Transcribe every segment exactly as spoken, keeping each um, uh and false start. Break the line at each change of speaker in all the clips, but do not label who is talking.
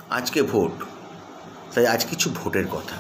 আজকে ভোট, তাই আজ কিছু ভোটের কথা।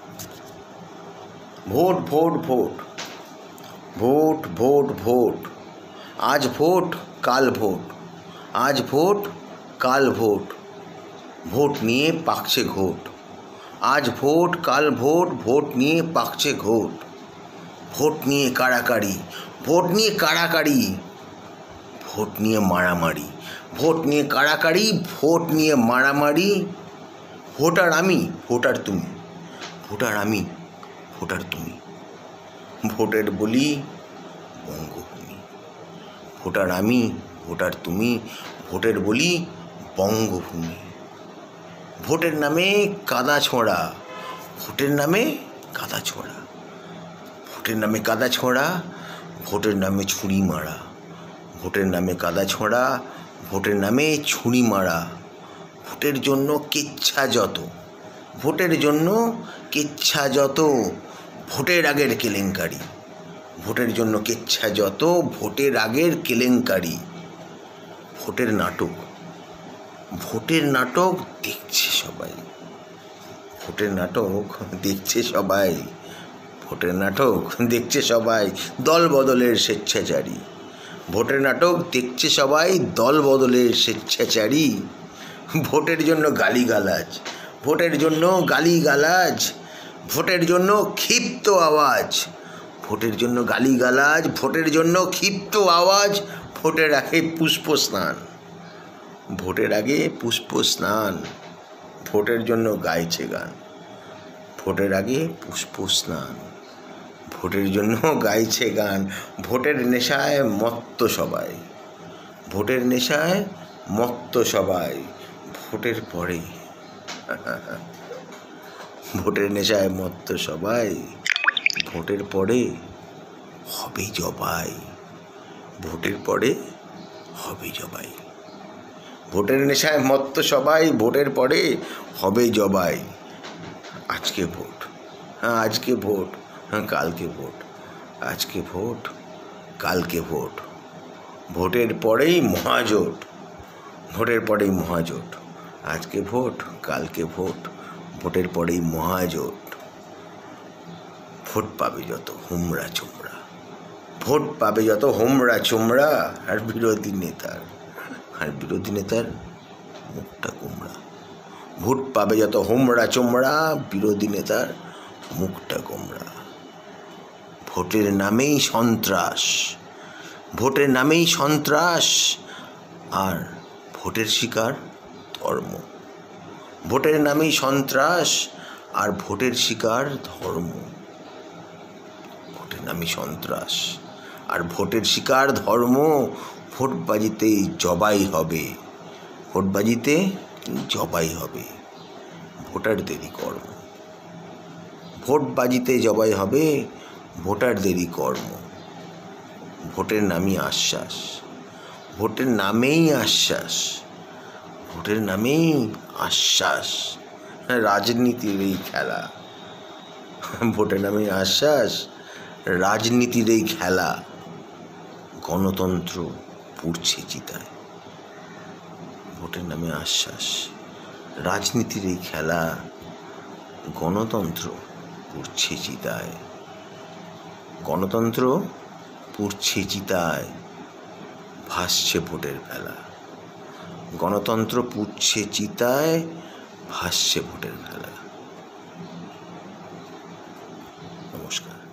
Vote vote vote vote vote vote আজ ভোট কাল ভোট, আজ ভোট কাল ভোট, ভোট নিয়ে পাকছে ঘোট। আজ ভোট কাল ভোট, ভোট নিয়ে পাকছে ঘোট। ভোট নিয়ে কাড়াকাড়ি, ভোট নিয়ে কাড়াকাড়ি, ভোট নিয়ে মারামারি, ভোট নিয়ে কাড়াকাড়ি, ভোট নিয়ে মারামারি। ভোটার আমি, ভোটার তুমি, ভোটার আমি, ভোটার তুমি, ভোটের বলি বঙ্গভূমি। ভোটার আমি, ভোটার তুমি, ভোটের বলি বঙ্গভূমি। ভোটের নামে কাদা ছোঁড়া, ভোটের নামে কাদা ছোঁড়া, ভোটের নামে কাদা ছোঁড়া, ভোটের নামে ছুরি মারা। ভোটের নামে কাদা ছোঁড়া, ভোটের নামে ছুরি মারা। ভোটের জন্য কেচ্ছা যত, ভোটের জন্য কেচ্ছা যত, ভোটের আগের কেলেঙ্কারি। ভোটের জন্য কেচ্ছা যত, ভোটের আগের কেলেঙ্কারি। ভোটের নাটক, ভোটের নাটক দেখছে সবাই, ভোটের নাটক দেখছে সবাই, ভোটের নাটক দেখছে সবাই, দল বদলের স্বেচ্ছাচারী। ভোটের নাটক দেখছে সবাই, দল বদলের স্বেচ্ছাচারী। ভোটের জন্য গালিগালাজ, ভোটের জন্য গালিগালাজ, ভোটের জন্য ক্ষিপ্ত আওয়াজ। ভোটের জন্য গালিগালাজ, ভোটের জন্য ক্ষিপ্ত আওয়াজ। ভোটের আগে পুষ্প স্নান, ভোটের আগে পুষ্প স্নান, ভোটের জন্য গাইছে গান। ভোটের আগে পুষ্প স্নান, ভোটের জন্য গাইছে গান। ভোটের নেশায় মত্ত সবাই, ভোটের নেশায় মত্ত সবাই। ভোটের পরে ভোটের নেশায় মত্ত সবাই, ভোটের পরে হবে জবাই। ভোটের পরে হবে জবাই। ভোটের নেশায় মত্ত সবাই, ভোটের পরে হবে জবাই। আজকে ভোট, হ্যাঁ আজকে ভোট, হ্যাঁ কালকে ভোট, আজকে ভোট কালকে ভোট। ভোটের পরেই মহাজোট, ভোটের পরেই মহাজোট। আজকে ভোট কালকে ভোট, ভোটের পরেই মহাজোট। ভোট পাবে যত হুমড়া চুমড়া, ভোট পাবে যত হুমড়া চুমড়া। আর বিরোধী নেতার, আর বিরোধী নেতার মুখটা কুমড়া। ভোট পাবে যত হুমড়া চুমড়া, বিরোধী নেতার মুখটা কুমড়া। ভোটের নামেই সন্ত্রাস, ভোটের নামেই সন্ত্রাস, আর ভোটের শিকার ধর্ম। ভোটের নামেই সন্ত্রাস, আর ভোটের শিকার ধর্ম। ভোটের নামেই সন্ত্রাস, আর ভোটের শিকার ধর্ম। ভোটবাজিতে জবাই হবে, ভোটবাজিতে জবাই হবে, ভোটারদেরই কর্ম। ভোটবাজিতে জবাই হবে, ভোটারদেরই কর্ম। ভোটের নামই আশ্বাস, ভোটের নামেই আশ্বাস, ভোটের নামেই আশ্বাস। রাজনীতির এই খেলা, ভোটের নামেই আশ্বাস, রাজনীতির এই খেলা। গণতন্ত্র পুড়ছে চিতায়, ভোটের নামে আশ্বাস, রাজনীতির এই খেলা। গণতন্ত্র পুড়ছে চিতায়, গণতন্ত্র পুড়ছে চিতায়, ভাসছে ভোটের ভেলা। গণতন্ত্র পুড়ছে চিতায়, ভাসছে ভোটের ভেলা। নমস্কার।